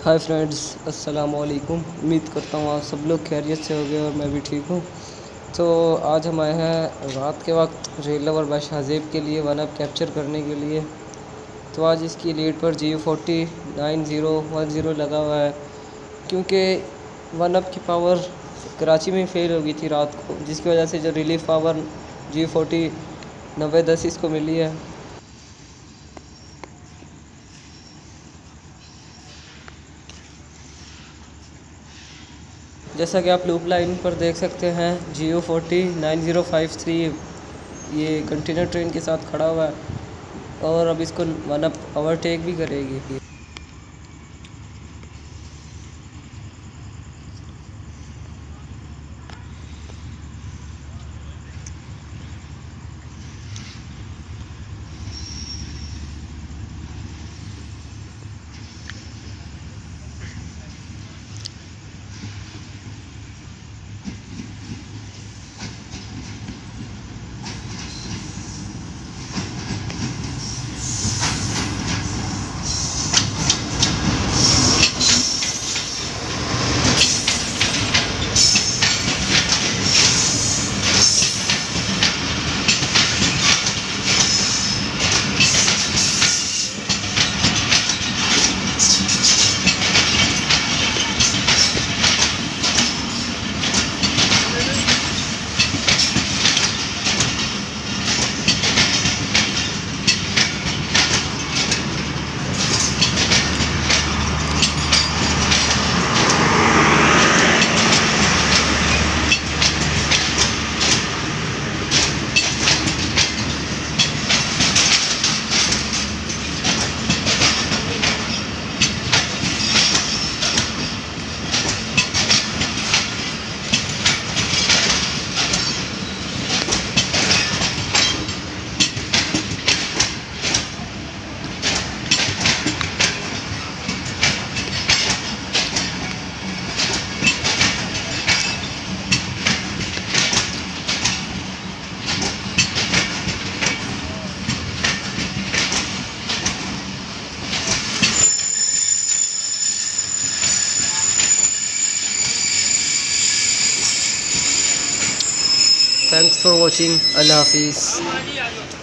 Hi friends, अस्सलाम वालेकुम। उम्मीद करता हूँ आप सब लोग खैरियत से होंगे और मैं भी ठीक हूँ। तो आज हम आए हैं रात के वक्त रेल लवर बादशाहज़ेब के लिए वन अप कैप्चर करने के लिए। तो आज इसकी लीड पर GU40 9010 लगा हुआ है, क्योंकि वन अप की पावर कराची में फेल हो गई थी रात को, जिसकी वजह से जो रिलीफ पावर GU40 9010 इसको मिली है। जैसा कि आप लूप लाइन पर देख सकते हैं, GU40 9053 ये कंटेनर ट्रेन के साथ खड़ा हुआ है और अब इसको वन अप ओवरटेक भी करेगी। Thanks for watching. अल्लाह हाफिज़।